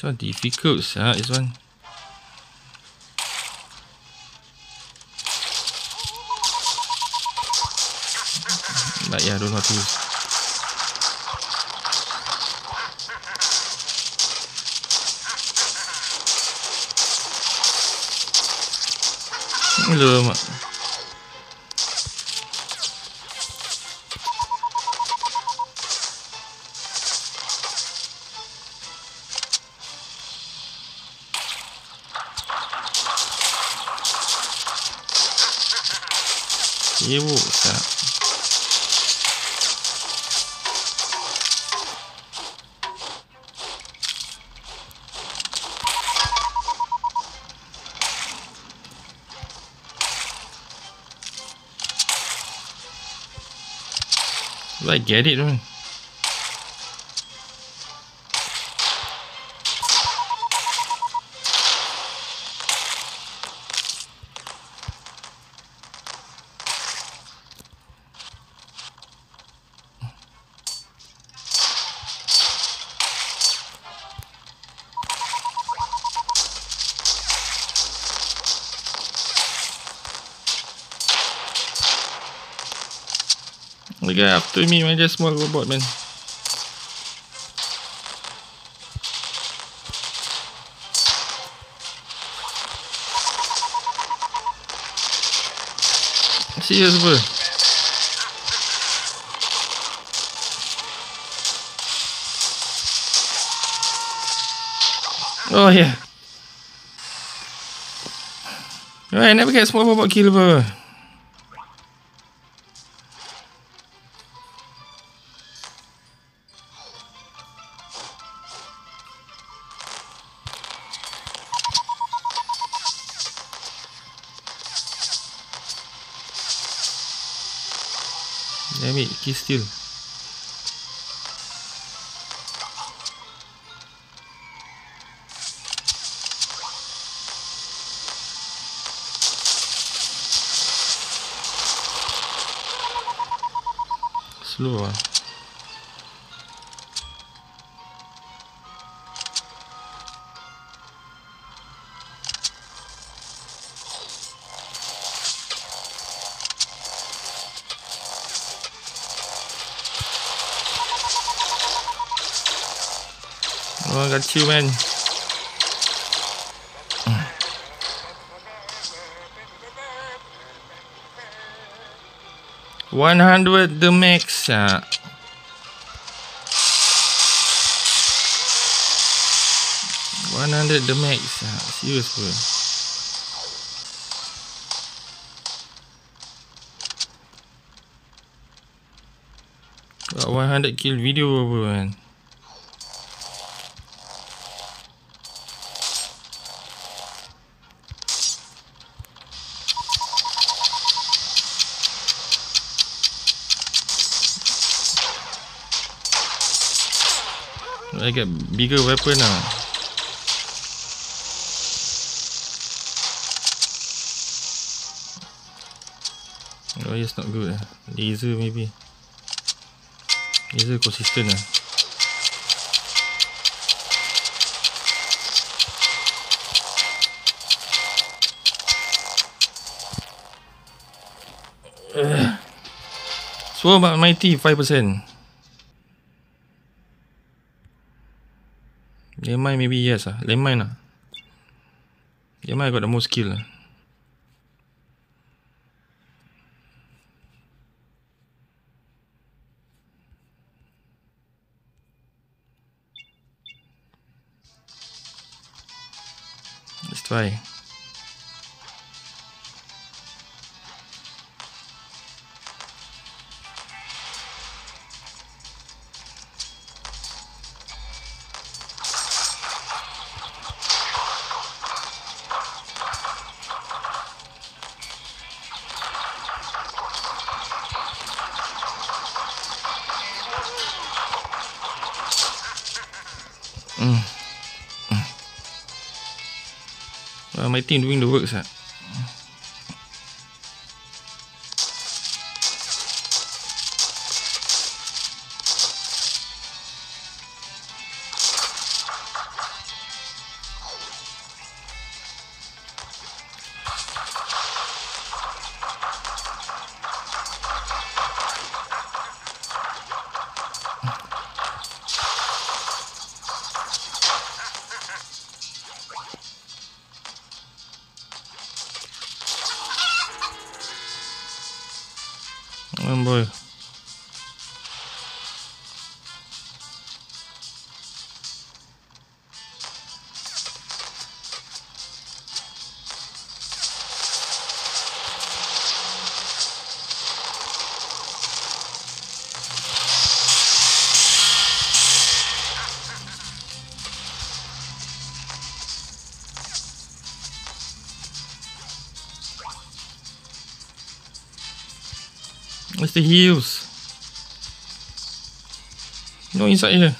So difficult, this one. But yeah, I don't know how to use. Alamak. Sibuk tak? I get it, man. The guy after me, man, just small robot, man. Serious, bro. Oh, yeah. Right, I never get small robot kill, bro. Damn it, kill still. Slow ah. Oh, got you, man. $100 the max. 100 the max. Serious, bro. Got 100 kill video, bro, man. I get bigger weapon now. Oh, it's not good. Laser maybe. Laser consistent lah. So about mighty 5%. Lemai maybe yes ah. Lemai lah. Lemai got the most skill lah. Let's try. My team doing the works. Where's the heals? No inside here.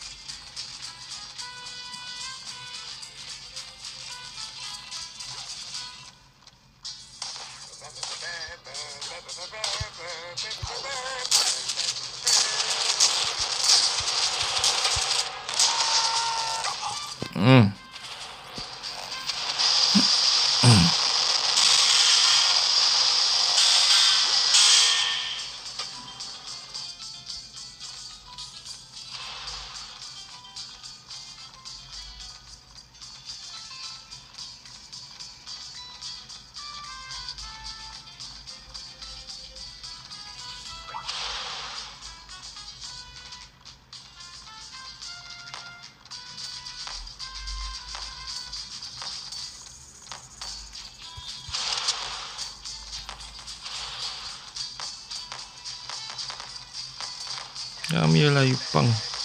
Ambil lah, you punk.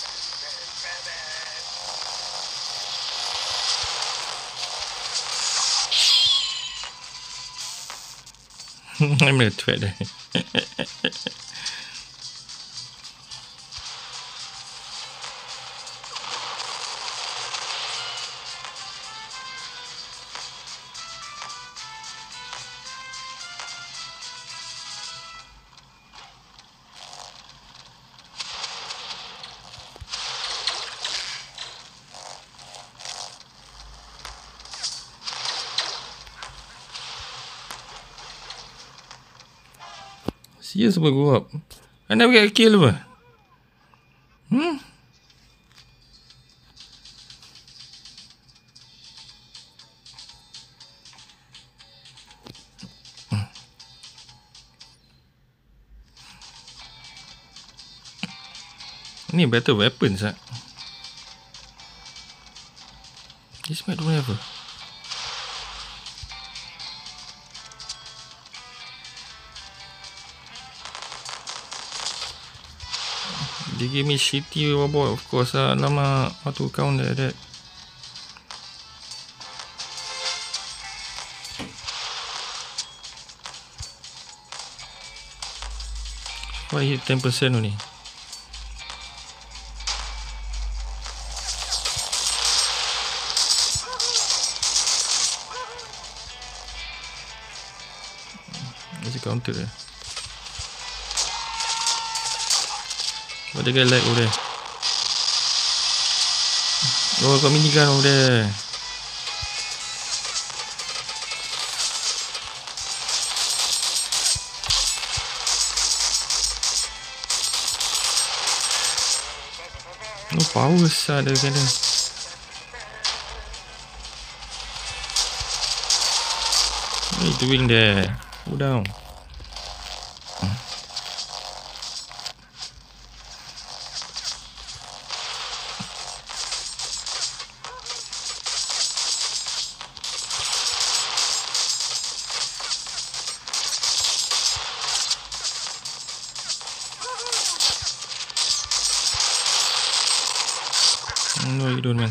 I'm gonna thread there. Serious apa go up? I never get a kill apa? Ni better weapons lah. This might don't have. They give me shitty robot, of course lah. Lama how to count that. Why hit 10% only? There's a counter there. What the guy like over there? Oh, got minigun over there. No power sah dia kena. What are you doing there? Go down. No, you don't, man.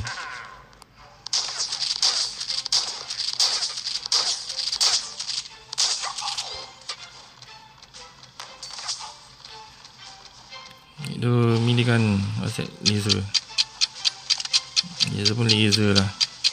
Itu minigun, what's that? Laser. Laser pun laser lah.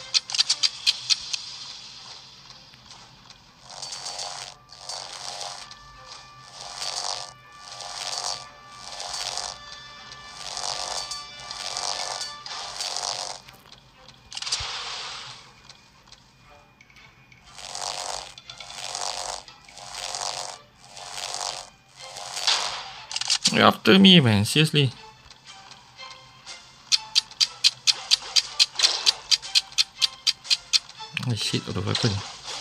You're after me, man. Seriously. Oh shit, out of weapon.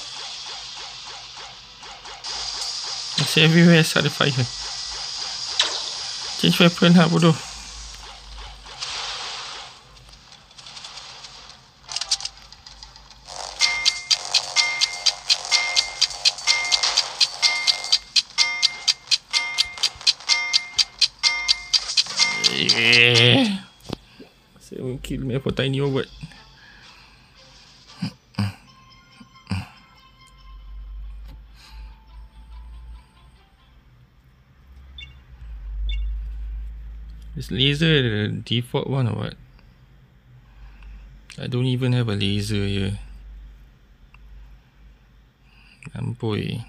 It's everywhere, start the fire. Change weapon lah, bodoh. Yeah. 7 kill me for tiny robot. laser the default one or what? I don't even have a laser here. Ampoi.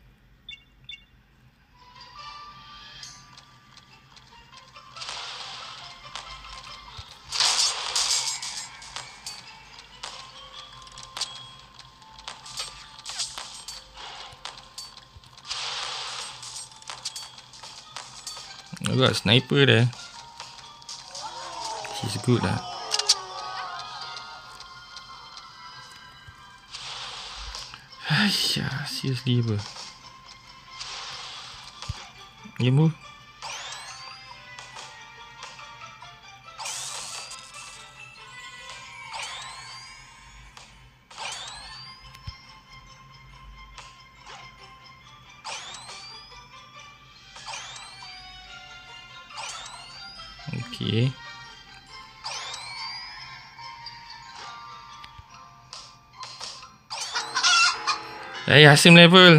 I got a sniper there. She's good lah. Aiya, seriously bro. You move. Okay. Hey, same level.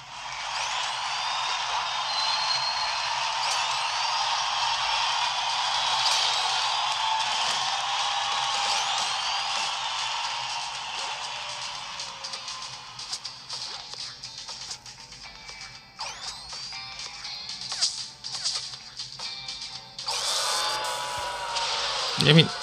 Damn it.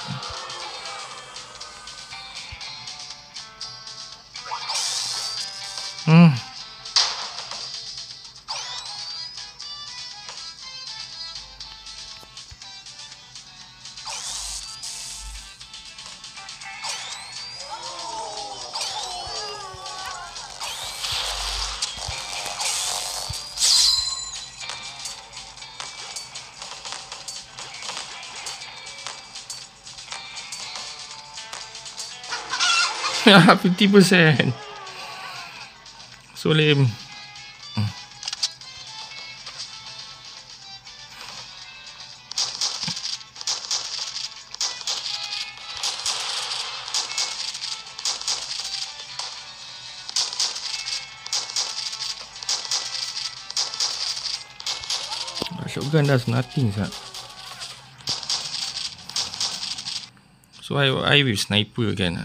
Yeah, 50%. So lame. Shotgun does nothing, sir. So I with sniper again.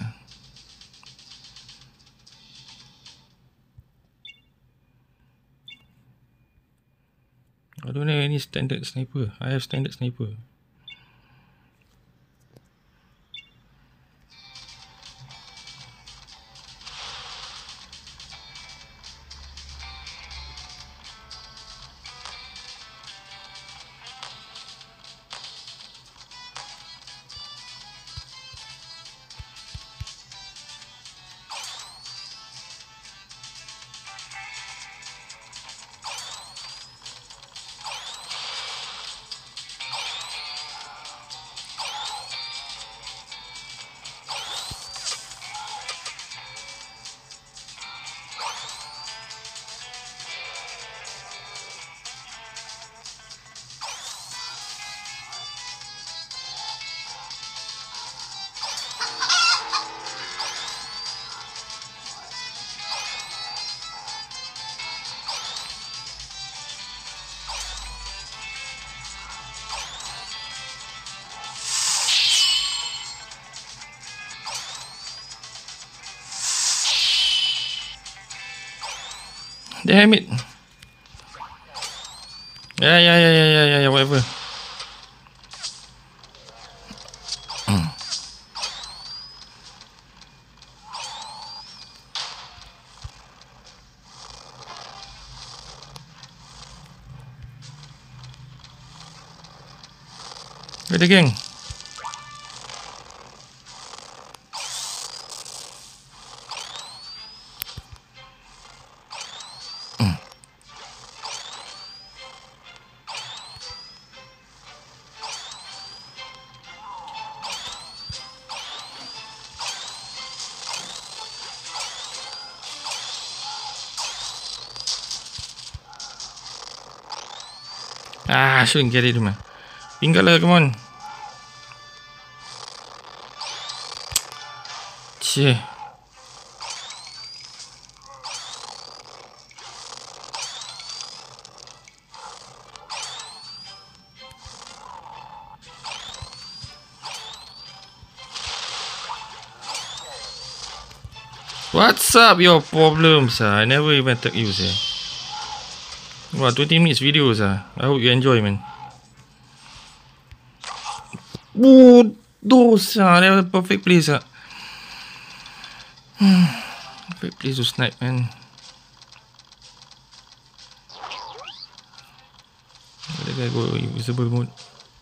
I don't have any standard sniper. I have standard sniper. Damn it. Yeah, whatever. Good again. I shouldn't get it, man. Tinggal lah, come on. Cih. What's up your problems? I never even tag you, sir. Wow, 20 minutes videos. I hope you enjoy, man. Oh, those that was a perfect place. Perfect place to snipe, man. That guy go invisible mode.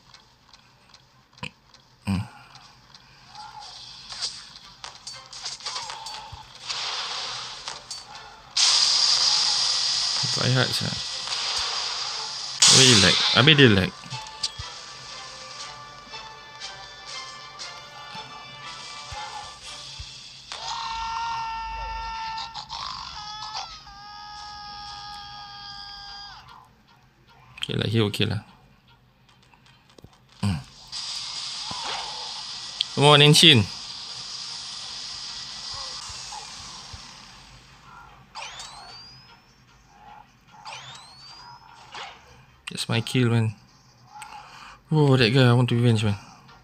Quite hard, sir. What do you like? Habis dia like. Okay lah, here okay lah. Come on, Enshin. That's my kill, man. Oh, that guy, I want to revenge, man.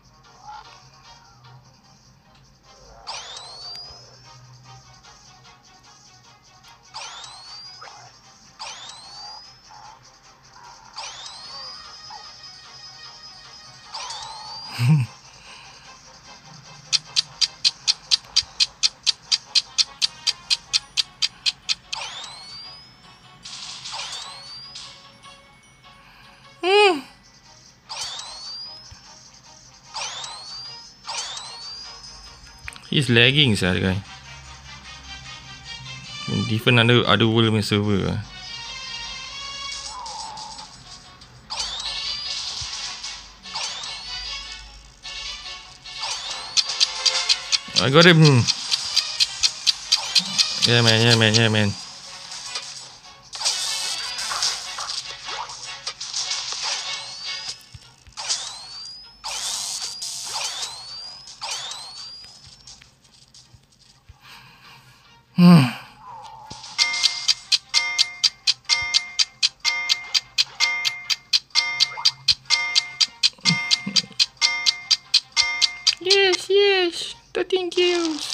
He's lagging, sir, guy. Different other world punya server lah. I got him. Yeah, man. Yes, 13 kills.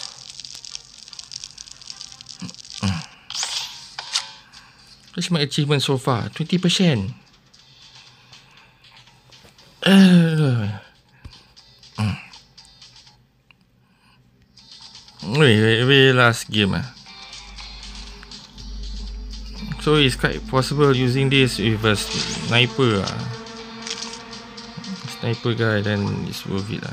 What's my achievement so far? 20%. Wait, last game. So it's quite possible using this with a sniper. Sniper guy, then it's worth it.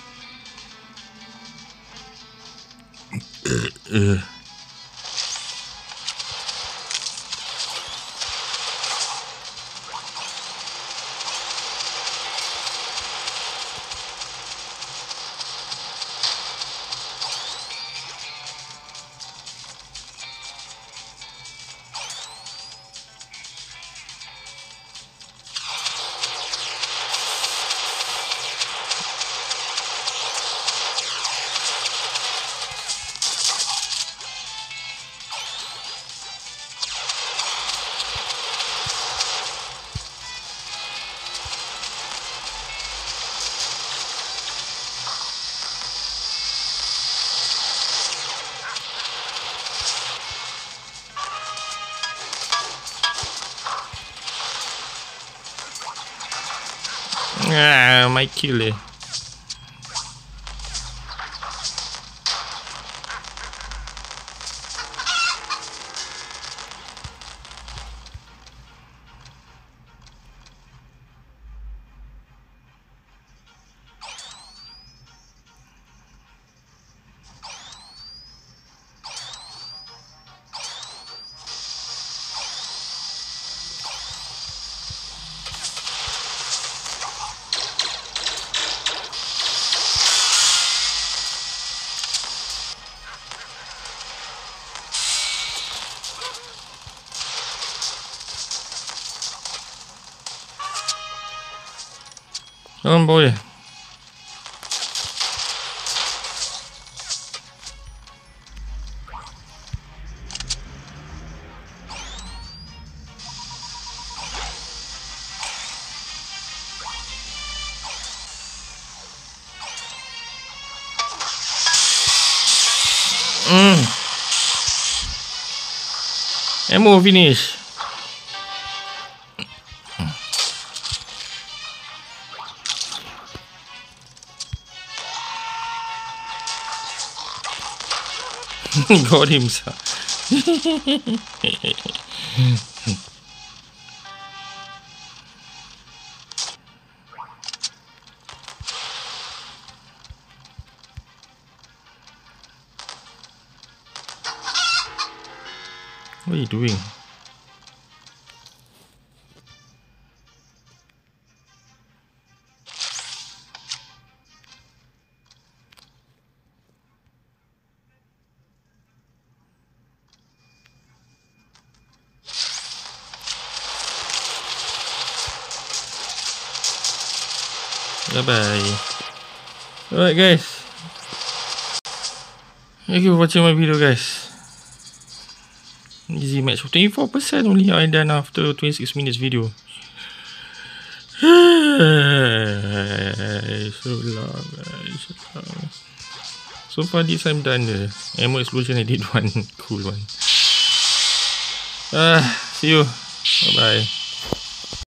My kill. Oh boy. Ammo finish. Got him, sir. What are you doing? Bye-bye. Alright guys, thank you for watching my video guys. Easy match, 24% only I done after 26 minutes video. So long guys, so long. So far this I'm done the ammo explosion. I did one cool one. See you, bye bye.